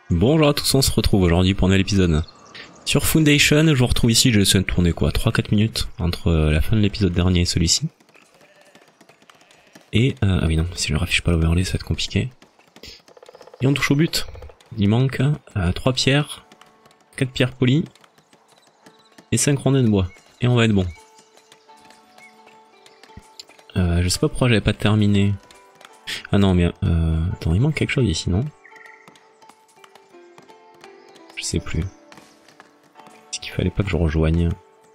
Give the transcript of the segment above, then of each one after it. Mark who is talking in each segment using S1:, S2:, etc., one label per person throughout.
S1: Bonjour à tous, on se retrouve aujourd'hui pour un nouvel épisode sur Foundation. Je vous retrouve ici, j'ai essayé de tourner quoi, 3-4 minutes entre la fin de l'épisode dernier et celui-ci. Et, ah oui non, si je ne raffiche pas l'overlay ça va être compliqué. Et on touche au but. Il manque 3 pierres, 4 pierres polies et 5 rondins de bois. Et on va être bon. Je sais pas pourquoi j'avais pas terminé. Ah non mais, attends, il manque quelque chose ici, non? Je sais plus. Est-ce qu'il fallait pas que je rejoigne?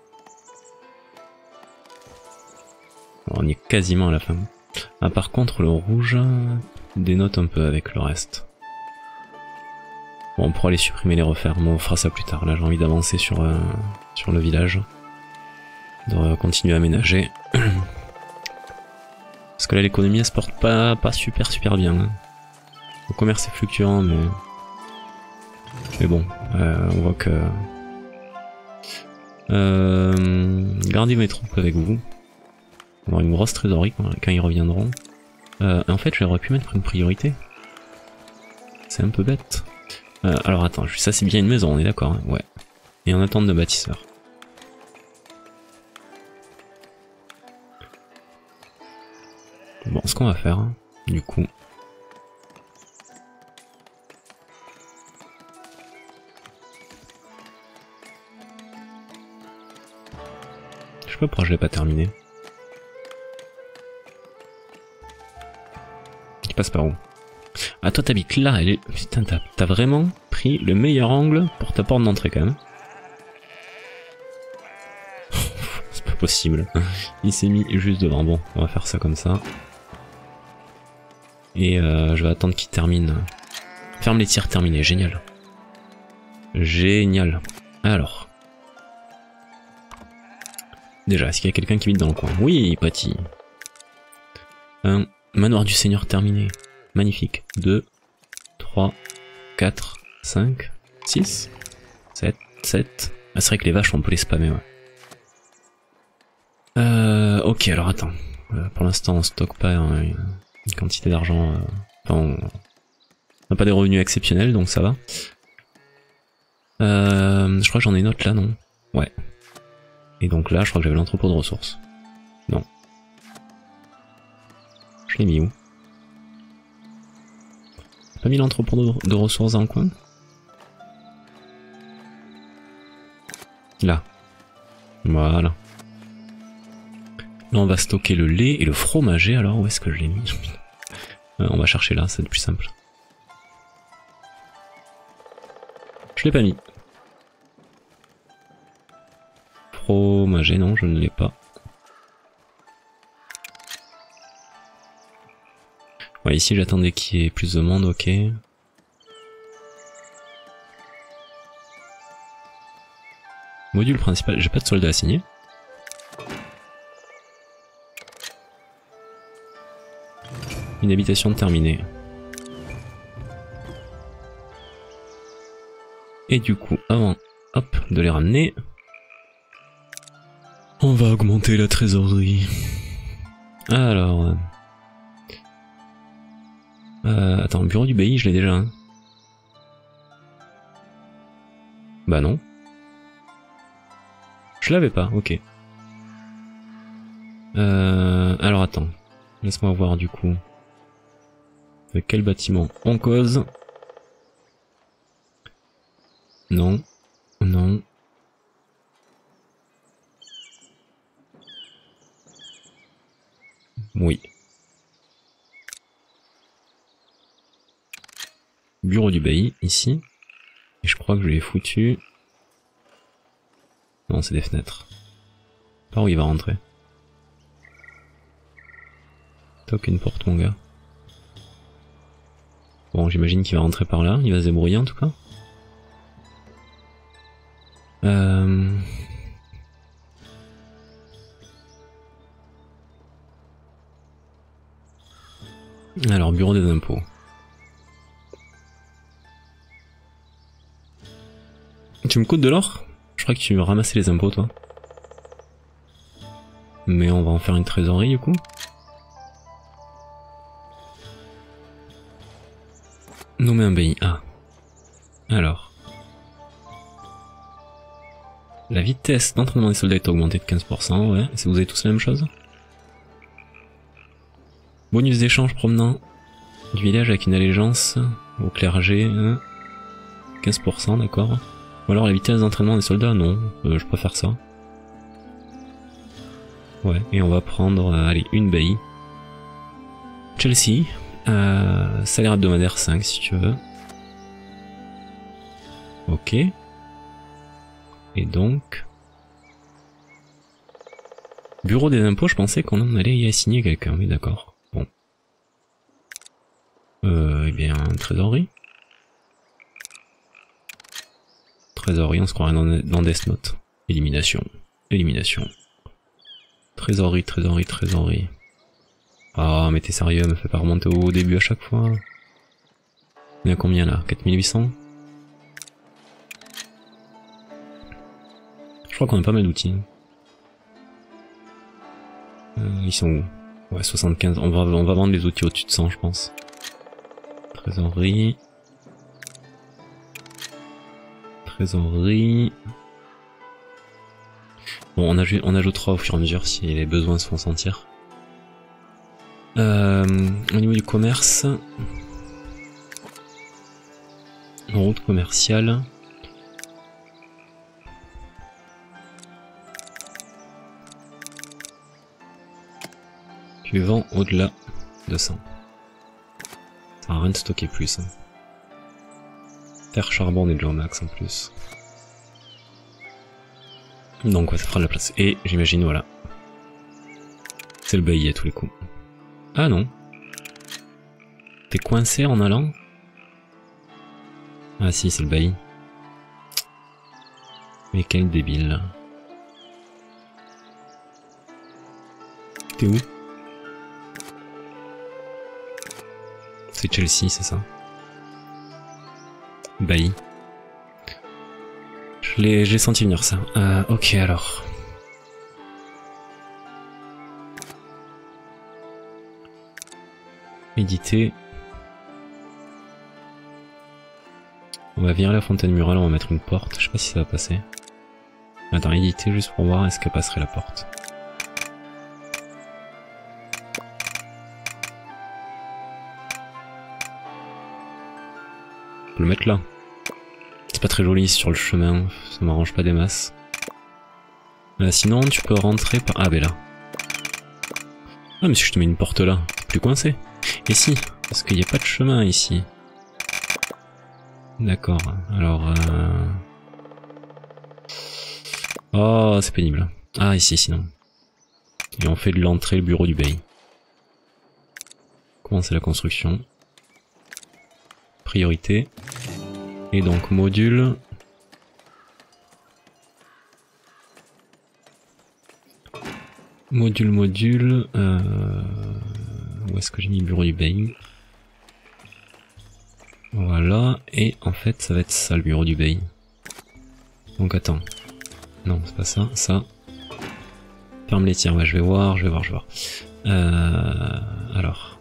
S1: Alors, on est quasiment à la fin. Ah par contre le rouge dénote un peu avec le reste. Bon on pourra les supprimer, les refaire, mais on fera ça plus tard. Là j'ai envie d'avancer sur le village. De continuer à aménager. Parce que là l'économie elle se porte pas super bien. Hein. Le commerce est fluctuant mais bon, on voit que... gardez mes troupes avec vous. On va avoir une grosse trésorerie quand ils reviendront. En fait j'aurais pu mettre une priorité. C'est un peu bête. Alors attends, ça c'est bien une maison, on est d'accord, hein, ouais. Et en attente de bâtisseurs. Bon, ce qu'on va faire, hein, du coup... Je sais pas pourquoi je l'ai pas terminé. Tu passes par où? Ah toi t'habites là, elle est... Putain t'as vraiment pris le meilleur angle pour ta porte d'entrée quand même. C'est pas possible. Il s'est mis juste devant. Bon, on va faire ça comme ça. Et je vais attendre qu'il termine. Ferme les tirs terminés, génial. Génial. Alors. Déjà, est-ce qu'il y a quelqu'un qui vit dans le coin? Oui, Patty. Un manoir du seigneur terminé. Magnifique. 2, 3, 4, 5, 6, 7, 7. Ah, c'est vrai que les vaches, on peut les spammer, ouais. Ok, alors attends. Pour l'instant, on stocke pas une quantité d'argent. Enfin, on n'a pas des revenus exceptionnels, donc ça va. Je crois que j'en ai une autre là, non? Ouais. Et donc là, je crois que j'avais l'entrepôt de ressources. Non. Je l'ai mis où? J'ai pas mis l'entrepôt de ressources dans le coin? Là. Voilà. Là, on va stocker le lait et le fromager, alors où est-ce que je l'ai mis? On va chercher là, c'est le plus simple. Je l'ai pas mis. Fromager, non, je ne l'ai pas. Ouais, ici j'attendais qu'il y ait plus de monde, ok. Module principal, j'ai pas de soldat à signer. Une habitation terminée. Et du coup, avant, hop, de les ramener, on va augmenter la trésorerie. Alors... attends, bureau du bailli, je l'ai déjà. Hein. Bah non. Je l'avais pas, ok. Alors attends. Laisse-moi voir du coup. Avec quel bâtiment on cause? Non. Non. Oui. Bureau du bailli, ici. Et je crois que je l'ai foutu... Non, c'est des fenêtres. Par où il va rentrer? Toque une porte, mon gars. Bon, j'imagine qu'il va rentrer par là. Il va se débrouiller, en tout cas. Alors, bureau des impôts. Tu me coûtes de l'or? Je crois que tu veux ramasser les impôts, toi. Mais on va en faire une trésorerie, du coup. Nommer un bailli. Ah. Alors. La vitesse d'entraînement des soldats est augmentée de 15%, ouais. Est-ce que vous avez tous la même chose? Bonus d'échange provenant du village avec une allégeance au clergé, 15%, d'accord. Ou alors la vitesse d'entraînement des soldats, non, je préfère ça. Ouais, et on va prendre, allez, une baillie. Chelsea, salaire hebdomadaire 5 si tu veux. Ok. Et donc... Bureau des impôts, je pensais qu'on en allait y assigner quelqu'un, oui d'accord. Bon. Eh bien, trésorerie. Trésorerie, on se croirait dans Death Note. Élimination. Élimination. Trésorerie, trésorerie, trésorerie. Ah, mais t'es sérieux, me fais pas remonter au début à chaque fois. Il y a combien là? 4800? Je crois qu'on a pas mal d'outils. Ils sont où? Ouais, 75. On va vendre les outils au-dessus de 100, je pense. Trésorerie. Trésorerie. Bon, on ajoutera au fur et à mesure si les besoins se font sentir. Au niveau du commerce, route commerciale. Tu vends au-delà de 100. Ça sert à rien de stocker plus. Hein. Terre charbon, on est déjà au max en plus. Donc ouais, ça fera de la place. Et j'imagine, voilà. C'est le bailli à tous les coups. Ah non. T'es coincé en allant? Ah si, c'est le bailli. Mais quel débile. T'es où? C'est Chelsea, c'est ça? Bailli. J'ai senti venir ça. Ok alors. Méditer. On va virer la fontaine murale, on va mettre une porte. Je sais pas si ça va passer. Attends, éditer juste pour voir est-ce qu'elle passerait la porte. Je peux le mettre là. C'est pas très joli sur le chemin, ça m'arrange pas des masses. Sinon tu peux rentrer par... Ah ben là. Ah mais si je te mets une porte là, t'es plus coincé. Et si, parce qu'il n'y a pas de chemin ici. D'accord, alors... Oh, c'est pénible. Ah, ici, sinon. Et on fait de l'entrée le bureau du bailli. Commencer la construction. Priorité. Et donc, module. Module. Où est-ce que j'ai mis le bureau du bailli? Voilà, et en fait ça va être ça le bureau du bailli. Donc attends. Non, c'est pas ça, ça. Ferme les tirs, ouais, je vais voir. Alors.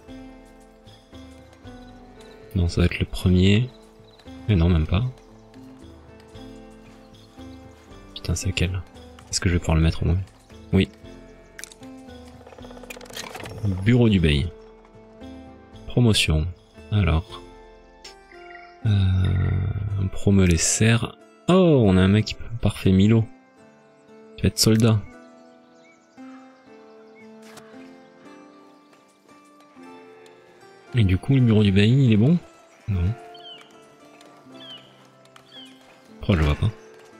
S1: Non, ça va être le premier. Mais non, même pas. Putain, c'est lequel? Est-ce que je vais pouvoir le mettre au moins? Oui. Bureau du bailli. Promotion. Alors. On promeut les serres. Oh, on a un mec parfait, Milo. Tu vas être soldat. Et du coup, le bureau du bailli, il est bon? Non. Pourquoi je le vois pas?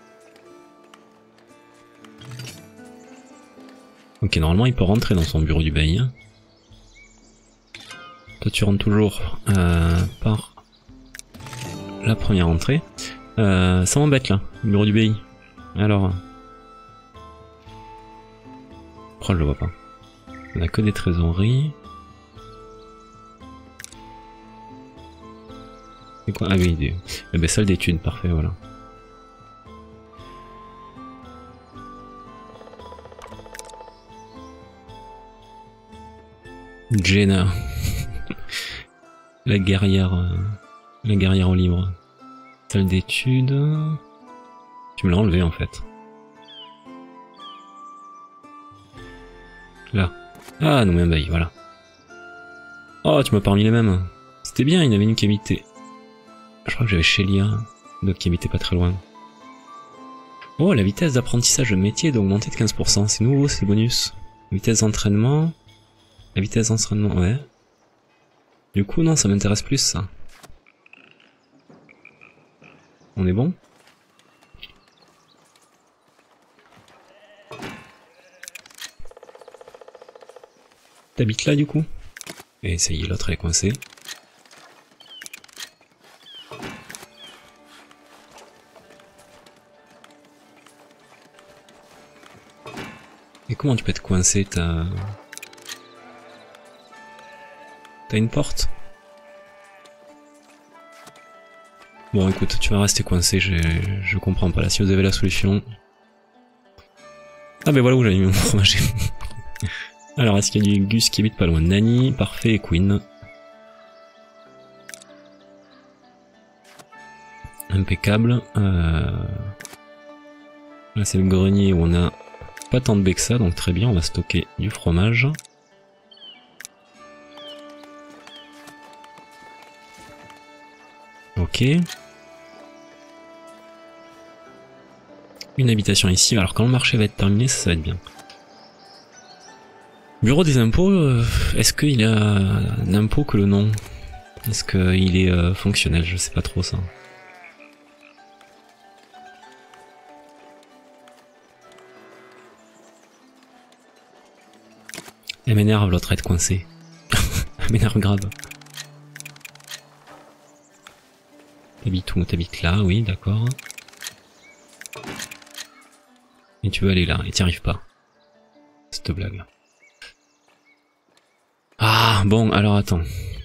S1: Ok, normalement, il peut rentrer dans son bureau du bailli. Hein. Toi, tu rentres toujours par la première entrée. Ça m'embête là, le bureau du bailli. Alors... Pourquoi je le vois pas? On a que des trésoreries. C'est quoi? Ah oui, eh ben, salle d'études, parfait, voilà. Jenna. La guerrière au livre. Salle d'études... Tu me l'as enlevé en fait. Là. Ah non mais bah voilà. Oh tu m'as pas remis les mêmes. C'était bien, il y en avait une qui habitait. Je crois que j'avais Shelia, d'autres qui habitaient pas très loin. Oh, la vitesse d'apprentissage de métier est augmentée de 15%, c'est nouveau, c'est bonus. La vitesse d'entraînement... La vitesse d'entraînement, ouais. Du coup, non, ça m'intéresse plus, ça. On est bon? T'habites là, du coup? Et ça y est, l'autre elle est coincée. Et comment tu peux être coincé? T'as une porte? Bon écoute, tu vas rester coincé, je comprends pas là, si vous avez la solution. Ah ben voilà où j'avais mis mon fromage. Alors est-ce qu'il y a du Gus qui habite pas loin? Nani, parfait, et Queen. Impeccable. Là c'est le grenier où on a pas tant de baies que ça, donc très bien, on va stocker du fromage. Ok. Une habitation ici, alors quand le marché va être terminé, ça va être bien. Bureau des impôts, est-ce qu'il a un impôt que le nom? Est-ce qu'il est fonctionnel? Je sais pas trop ça. Elle m'énerve l'autre être coincée. Elle m'énerve grave. T'habites où? T'habites là, oui, d'accord. Et tu veux aller là, et t'y arrives pas. Cette blague. Ah, bon, alors attends.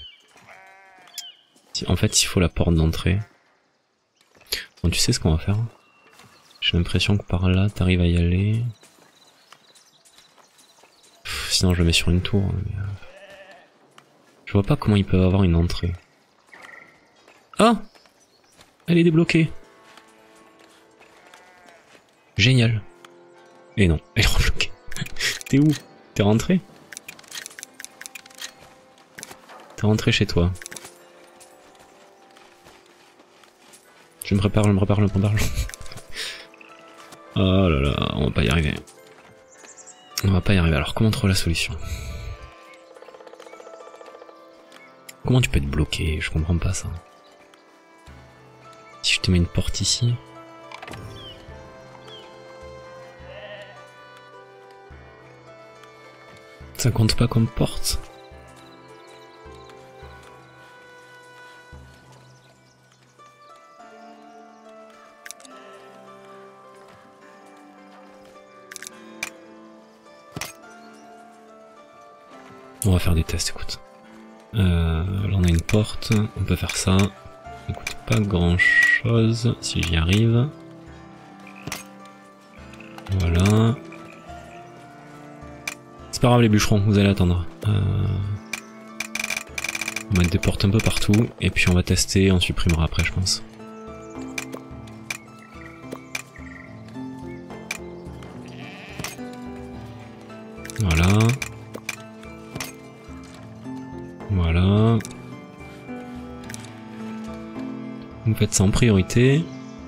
S1: En fait, il faut la porte d'entrée. Bon, tu sais ce qu'on va faire? J'ai l'impression que par là, t'arrives à y aller. Sinon, je le mets sur une tour. Mais je vois pas comment ils peuvent avoir une entrée. Ah! Elle est débloquée. Génial. Et non, elle est rebloquée. T'es où? T'es rentré? T'es rentré chez toi. Je me prépare. Oh là là, on va pas y arriver. On va pas y arriver. Alors comment trouver la solution? Comment tu peux être bloqué? Je comprends pas ça. Si je te mets une porte ici... Ça compte pas comme porte? On va faire des tests, écoute. Là on a une porte, on peut faire ça. Ça coûte pas grand chose si j'y arrive. Voilà. C'est pas grave les bûcherons, vous allez attendre. On va mettre des portes un peu partout, et puis on va tester, on supprimera après je pense. Voilà. Voilà. Vous faites ça en priorité.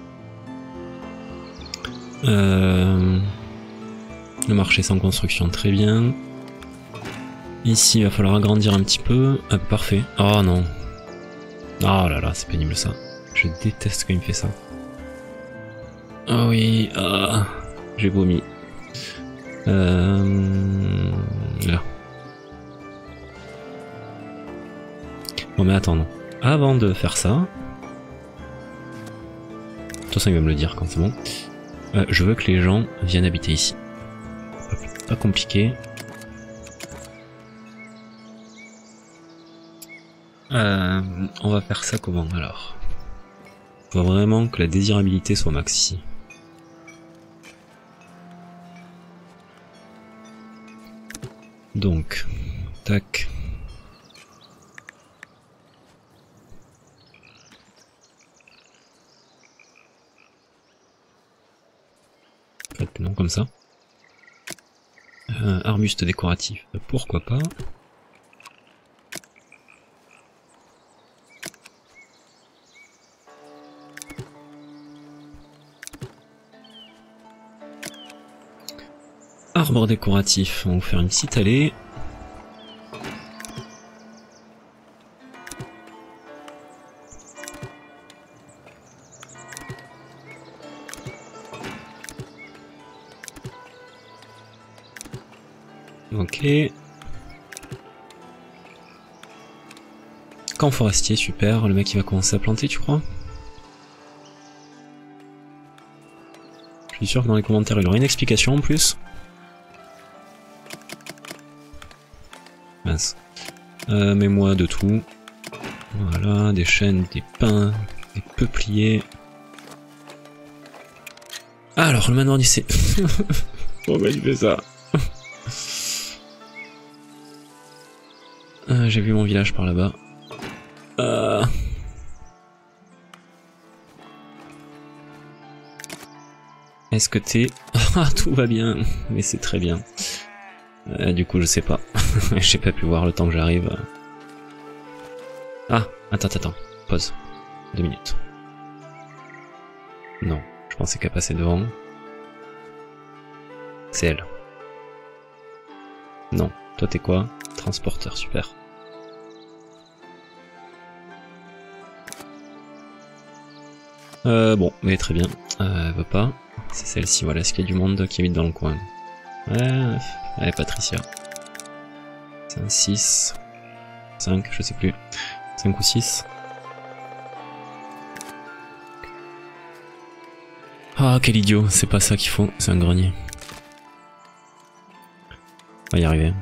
S1: Le marché sans construction, très bien. Ici, il va falloir agrandir un petit peu. Ah, parfait. Oh non. Oh là là, c'est pénible ça. Je déteste quand il me fait ça. Ah oui, ah, j'ai vomi. Là. Bon mais attends, non. Avant de faire ça... De toute façon, il va me le dire quand c'est bon. Je veux que les gens viennent habiter ici. Pas compliqué. On va faire ça comment alors? Il faut vraiment que la désirabilité soit max ici. Donc, tac. fait, non, comme ça. Arbuste décoratif, pourquoi pas. Arbre décoratif, on va vous faire une petite allée. Ok. Camp forestier, super. Le mec il va commencer à planter, tu crois? Je suis sûr que dans les commentaires il aura une explication en plus. Mince. Mets-moi de tout. Voilà, des chênes, des pins, des peupliers. Ah, alors le manoir du C. Pourquoi tu fais ça? J'ai vu mon village par là-bas. Est-ce que t'es... Ah, tout va bien, mais c'est très bien. Du coup, je sais pas. J'ai pas pu voir le temps que j'arrive. Ah, attends. Pause. 2 minutes. Non, je pensais qu'elle passait devant. C'est elle. Non, toi t'es quoi? Transporteur, super. Bon, mais très bien. Elle veut pas. C'est celle-ci, voilà, est-ce qu'il y a du monde qui habite dans le coin? Ouais, allez Patricia. C'est un 6. 5, je sais plus. 5 ou 6. Ah, quel idiot, c'est pas ça qu'il faut, c'est un grenier. On va y arriver.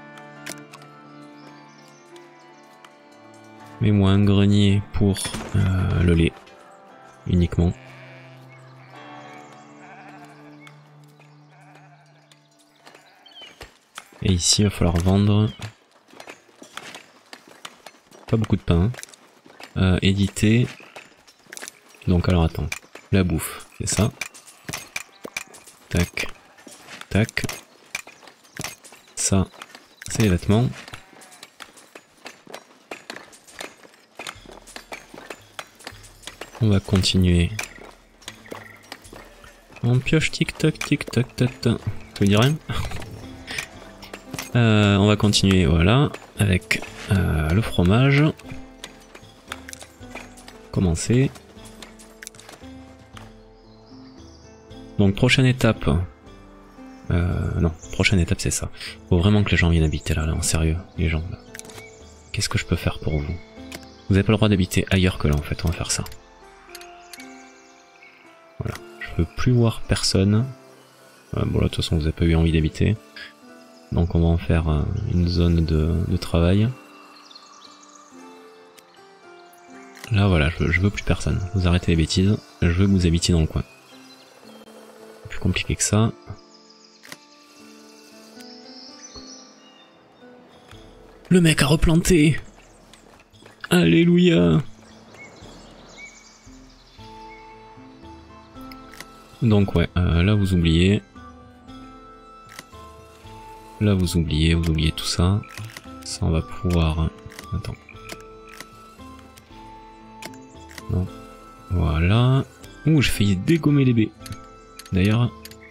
S1: Mets-moi un grenier pour le lait. Uniquement. Et ici, il va falloir vendre... Pas beaucoup de pain. Éditer. Donc alors attends. La bouffe, c'est ça. Tac. Tac. Ça, c'est les vêtements. On va continuer. On pioche tic-tac, tic-tac, tac-tac. Tu veux dire rien? On va continuer, voilà, avec le fromage. Commencer. Donc prochaine étape. Non, prochaine étape c'est ça. Faut vraiment que les gens viennent habiter là, en sérieux, les gens. Qu'est-ce que je peux faire pour vous? Vous avez pas le droit d'habiter ailleurs que là en fait, on va faire ça. Voilà, je veux plus voir personne. Bon là de toute façon vous avez pas eu envie d'habiter. Donc on va en faire une zone de travail. Là voilà, je veux plus personne. Vous arrêtez les bêtises, je veux que vous habitiez dans le coin. Plus compliqué que ça. Le mec a replanté. Alléluia. Donc ouais, là vous oubliez. Là vous oubliez tout ça. Ça on va pouvoir... Attends. Non. Voilà. Ouh, j'ai failli dégommer les baies. D'ailleurs...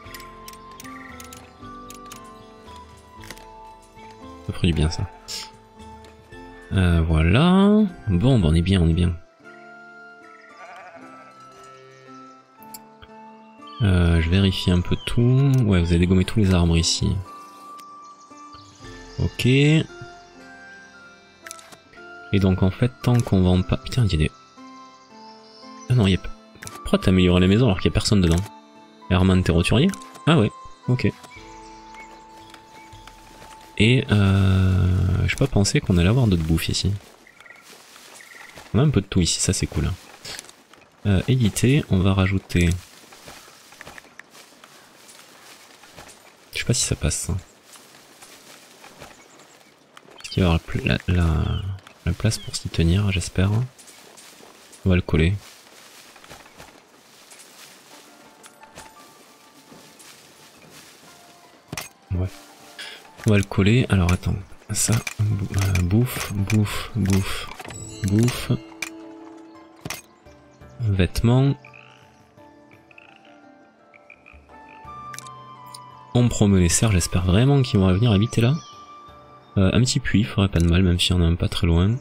S1: Ça ferait du bien ça. Voilà. Bon, bah on est bien, on est bien. Je vérifie un peu tout. Ouais, vous avez dégommé tous les arbres ici. Ok. Et donc en fait, tant qu'on vend pas... Putain, il y a des... Ah non, il y a... Pourquoi t'as amélioré la maison alors qu'il y a personne dedans? Herman, t'es roturier? Ah ouais, ok. Et j'ai pas pensé qu'on allait avoir d'autres bouffes ici. On a un peu de tout ici, ça c'est cool. Éditer, on va rajouter... Je sais pas si ça passe. Est-ce qu'il va y avoir la place pour s'y tenir, j'espère. On va le coller. On va le coller. Alors attends. Ça, bouffe, bouffe, bouffe, bouffe. Vêtements. On promeut les cerfs, j'espère vraiment qu'ils vont venir habiter là. Un petit puits, ferait pas de mal, même s'il y en a un pas très loin.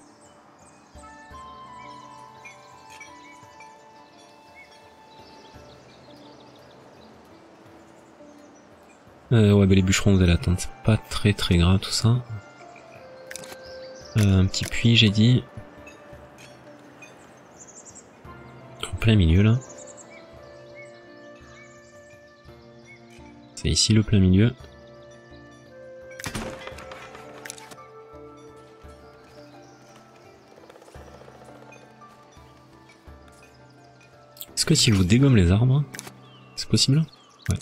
S1: Ouais, bah les bûcherons vous allez attendre, c'est pas très grave tout ça. Un petit puits, j'ai dit. En plein milieu là. C'est ici le plein milieu. Est-ce que si je vous dégomme les arbres, c'est possible? Ouais.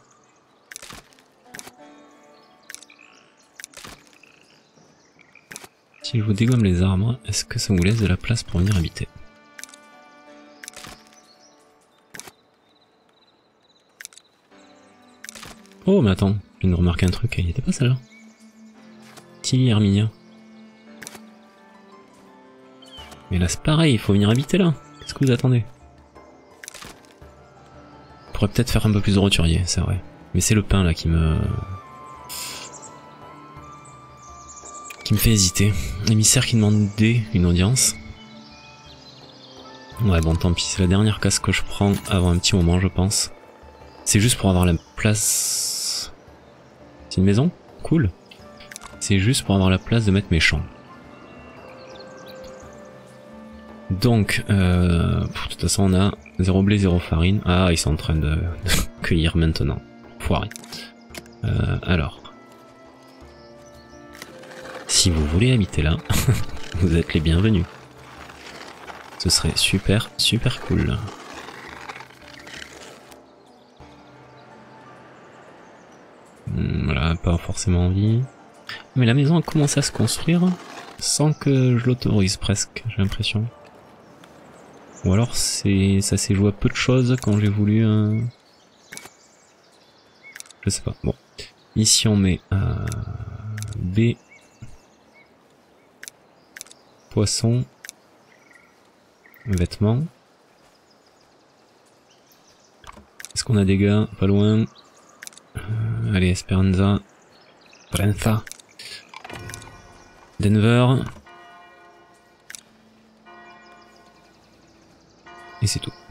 S1: Si je vous dégomme les arbres, est-ce que ça vous laisse de la place pour venir habiter? Oh mais attends, je viens de remarquer un truc, il était pas celle-là. Tilly Herminia. Mais là c'est pareil, il faut venir habiter là. Qu'est-ce que vous attendez? On pourrait peut-être faire un peu plus de roturier, c'est vrai. Mais c'est le pain là qui me fait hésiter. L'émissaire qui demandait une audience. Ouais bon tant pis, c'est la dernière case que je prends avant un petit moment je pense. C'est juste pour avoir la place... C'est une maison? Cool. C'est juste pour avoir la place de mettre mes champs. Donc, de toute façon on a 0 blé, 0 farine. Ah, ils sont en train de cueillir maintenant. Foiré. Alors... Si vous voulez habiter là, vous êtes les bienvenus. Ce serait super cool. Voilà, pas forcément envie. Mais la maison a commencé à se construire sans que je l'autorise presque, j'ai l'impression. Ou alors ça s'est joué à peu de choses quand j'ai voulu... Je sais pas. Bon. Ici on met B. Poisson. Vêtements. Est-ce qu'on a des gars pas loin? Allez, Esperanza. Prensa. Denver. Et c'est tout.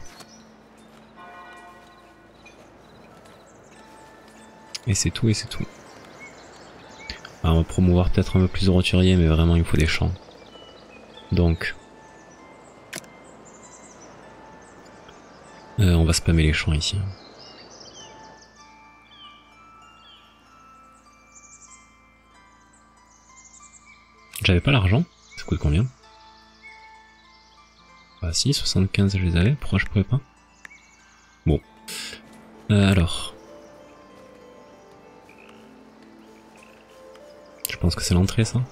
S1: Et c'est tout, et c'est tout. Alors, on va promouvoir peut-être un peu plus de roturier, mais vraiment il faut des champs. Donc... on va spammer les champs ici. J'avais pas l'argent, ça coûte combien? Ah si, 75 je les avais, pourquoi je pouvais pas? Bon. Alors. Je pense que c'est l'entrée ça.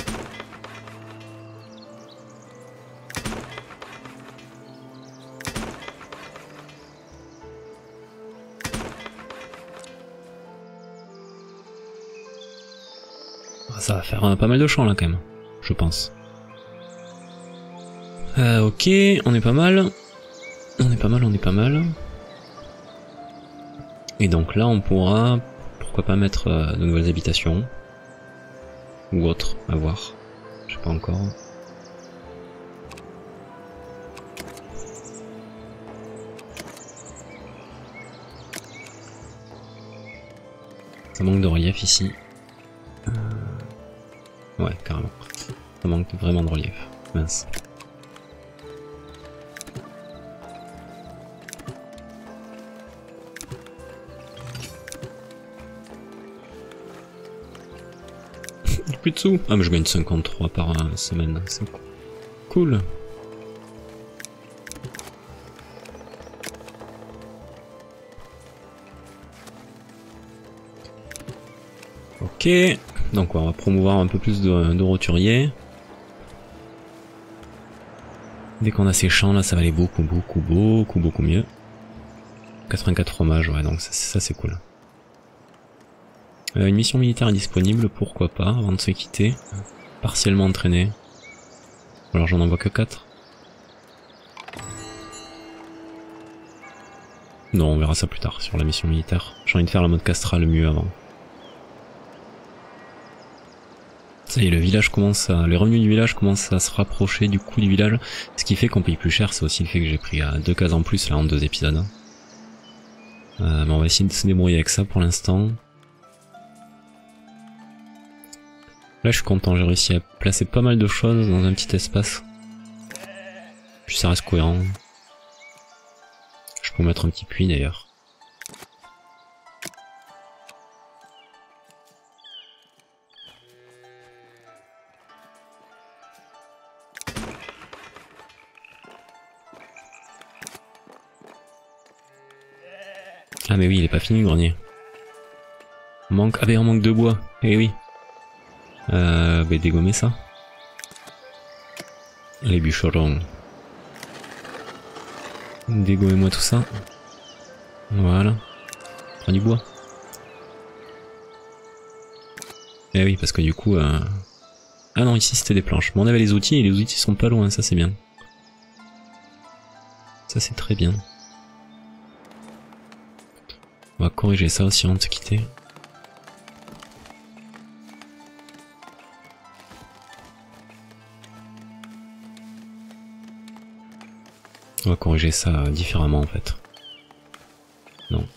S1: Ça va faire pas mal de champs là quand même, je pense. Ok, on est pas mal. On est pas mal. Et donc là on pourra, pourquoi pas mettre de nouvelles habitations. Ou autre, à voir. Je sais pas encore. Ça manque de relief ici. Ouais, carrément. Ça manque vraiment de relief. Mince. Plus de sous. Ah mais je gagne 53 par semaine, c'est cool. Ok, donc on va promouvoir un peu plus de roturiers. Dès qu'on a ces champs là, ça va aller beaucoup mieux. 84 fromages, ouais, donc ça c'est cool. Une mission militaire est disponible, pourquoi pas, avant de se quitter. Partiellement entraîné. Alors j'en envoie que 4. Non, on verra ça plus tard sur la mission militaire. J'ai envie de faire la mode Castral mieux avant. Ça y est, le village commence à... Les revenus du village commencent à se rapprocher du coût du village. Ce qui fait qu'on paye plus cher, c'est aussi le fait que j'ai pris 2 cases en plus là en 2 épisodes. Mais on va essayer de se débrouiller avec ça pour l'instant. Là je suis content, j'ai réussi à placer pas mal de choses dans un petit espace. Puis ça reste cohérent. Je peux mettre un petit puits d'ailleurs. Ah mais oui, il est pas fini le grenier. Manque... Ah ben on manque de bois, eh oui. Bah dégommer ça. Les bûcherons. Dégommez-moi tout ça. Voilà. Prends du bois. Eh oui, parce que du coup... Ah non, ici c'était des planches. Mais on avait les outils et les outils sont pas loin, ça c'est bien. Ça c'est très bien. On va corriger ça aussi avant de se quitter. On va corriger ça différemment en fait. Non.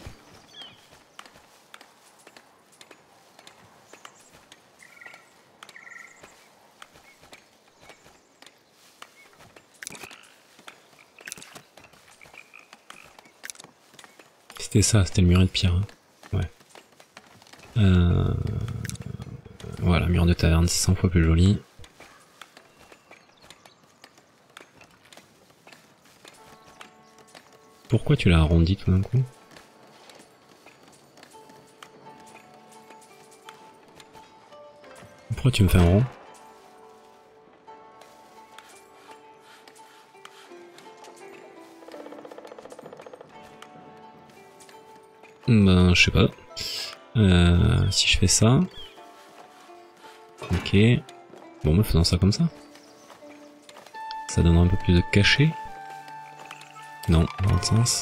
S1: C'était ça, c'était le muret de pierre. Hein. Ouais. Voilà, mur de taverne, c'est 100 fois plus joli. Pourquoi tu l'as arrondi tout d'un coup? Pourquoi tu me fais un rond? Ben, je sais pas. Si je fais ça... Ok. Bon, bah faisons ça comme ça. Ça donnera un peu plus de cachet. Non, dans l'autre sens.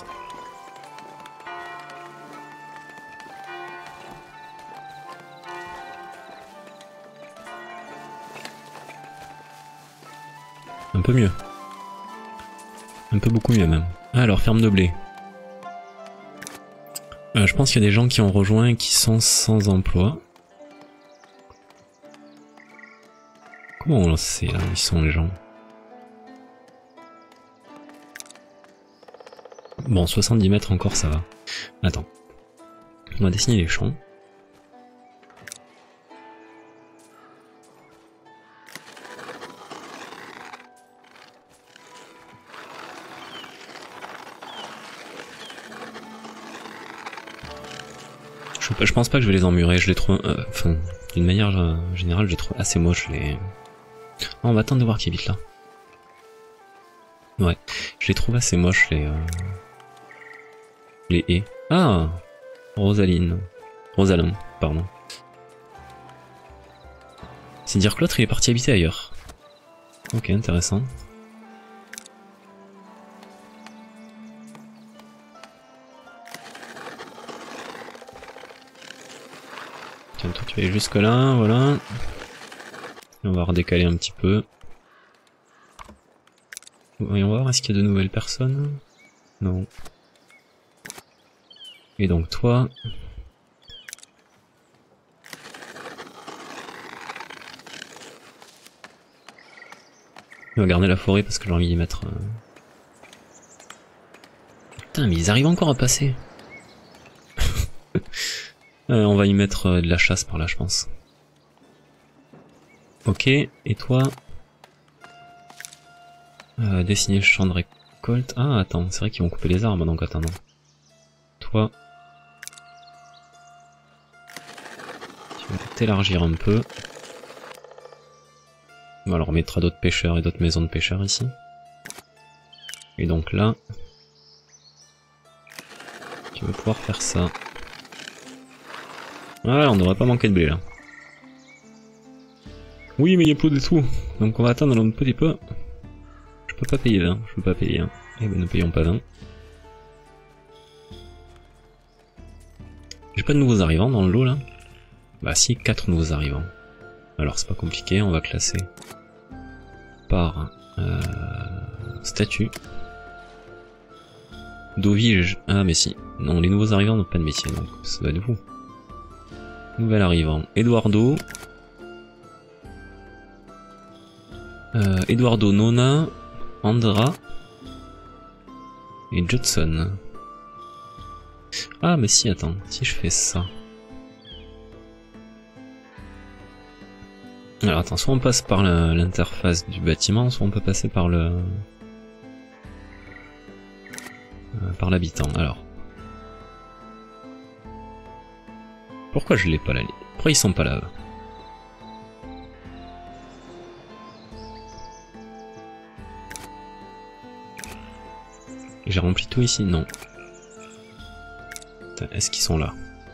S1: Un peu mieux. Un peu beaucoup mieux même. Alors, ferme de blé. Je pense qu'il y a des gens qui ont rejoint et qui sont sans emploi. Comment on sait là où ils sont les gens? Bon, 70 mètres encore, ça va. Attends. On va dessiner les champs. Je pense pas que je vais les emmurer, je les trouve... Enfin, d'une manière générale, je les trouve assez moches, les... Oh, on va attendre de voir qui habite là. Ouais, je les trouve assez moches, les haies. Ah, Rosaline. Rosalin, pardon. C'est dire que l'autre il est parti habiter ailleurs. Ok, intéressant. Tiens, toi tu vas aller jusque là, voilà. Et on va redécaler un petit peu. Voyons voir, est-ce qu'il y a de nouvelles personnes? Non. Et donc toi... On va garder la forêt parce que j'ai envie d'y mettre... Putain, mais ils arrivent encore à passer. On va y mettre de la chasse par là, je pense. Ok, et toi... dessiner le champ de récolte... Ah, attends, c'est vrai qu'ils vont couper les arbres, donc attends, non. Toi... Tu vas t'élargir un peu. Alors on mettra d'autres pêcheurs et d'autres maisons de pêcheurs ici. Et donc là... Tu vas pouvoir faire ça. Voilà, on devrait pas manquer de blé là. Oui, mais il y a plus de tout. Donc on va attendre un petit peu. Je peux pas payer 20, je peux pas payer 1. Eh ben ne payons pas 20. J'ai pas de nouveaux arrivants dans le lot là. Bah si, 4 nouveaux arrivants. Alors c'est pas compliqué, on va classer par statut. Dovige, ah mais si. Non, les nouveaux arrivants n'ont pas de métier, donc ça va être vous. Nouvel arrivant, Eduardo. Eduardo, Nona, Andra et Judson. Ah mais si, attends, si je fais ça. Alors attends, soit on passe par l'interface du bâtiment, soit on peut passer par le... par l'habitant, alors. Pourquoi je l'ai pas là? Pourquoi ils sont pas là? J'ai rempli tout ici? Non. Est-ce qu'ils sont là?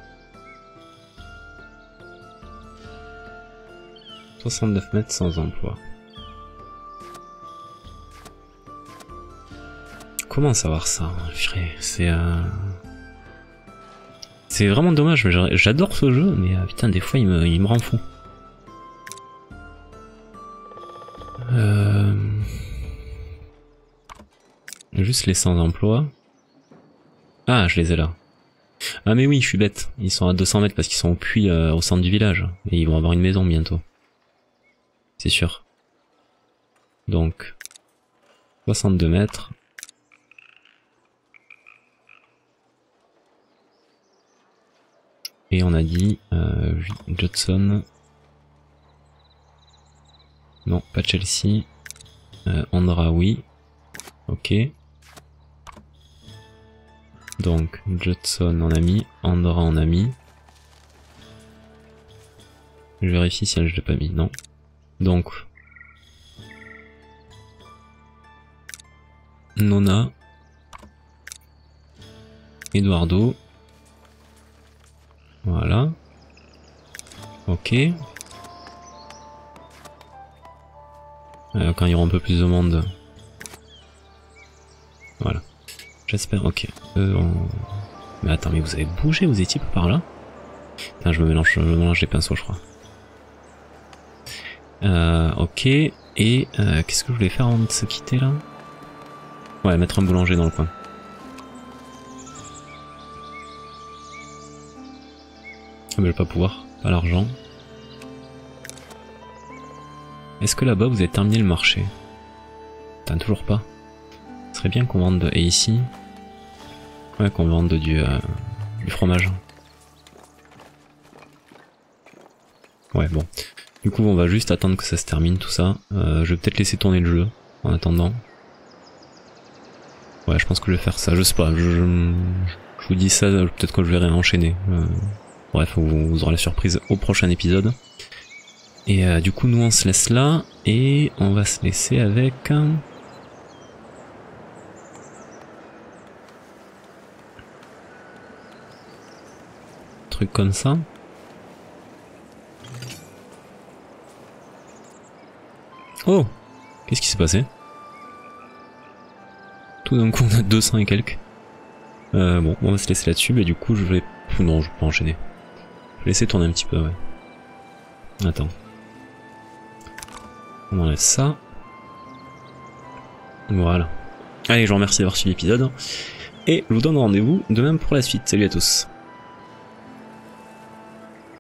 S1: 69 mètres sans emploi. Comment savoir ça? C'est vraiment dommage, j'adore ce jeu, mais putain des fois il me rend fou. Juste les sans emploi. Ah, je les ai là. Ah mais oui, je suis bête. Ils sont à 200 mètres parce qu'ils sont au puits au centre du village. Et ils vont avoir une maison bientôt. C'est sûr. Donc, 62 mètres. Et on a dit Judson. Non, pas Chelsea. Andra, oui. Ok. Donc, Judson en a mis, Andra en a mis. Je vérifie si elle je l'ai pas mis, non. Donc, Nona, Eduardo, voilà. Ok. Quand il y aura un peu plus de monde. Voilà. J'espère, ok. Mais attends, mais vous avez bougé, vous étiez par là? Putain, je me mélange les pinceaux, je crois. Ok. Et qu'est-ce que je voulais faire avant de se quitter là? Ouais, mettre un boulanger dans le coin. Ah, mais je vais pas pouvoir. Pas l'argent. Est-ce que là-bas vous avez terminé le marché? Putain, toujours pas. Ce serait bien qu'on vende... Et ici? Ouais, qu'on vende du fromage. Ouais, bon. Du coup, on va juste attendre que ça se termine, tout ça. Je vais peut-être laisser tourner le jeu, en attendant. Ouais, je pense que je vais faire ça. Je sais pas, je vous dis ça, peut-être que je vais enchaîner. Bref, vous aurez la surprise au prochain épisode. Et du coup, nous, on se laisse là. Et on va se laisser avec... truc comme ça. Oh! Qu'est-ce qui s'est passé? Tout d'un coup on a 200 et quelques. Bon, on va se laisser là-dessus, mais du coup je vais... Non, je vais pas enchaîner. Je vais laisser tourner un petit peu, ouais. Attends. On enlève ça. Voilà. Allez, je vous remercie d'avoir suivi l'épisode. Et je vous donne rendez-vous demain pour la suite. Salut à tous.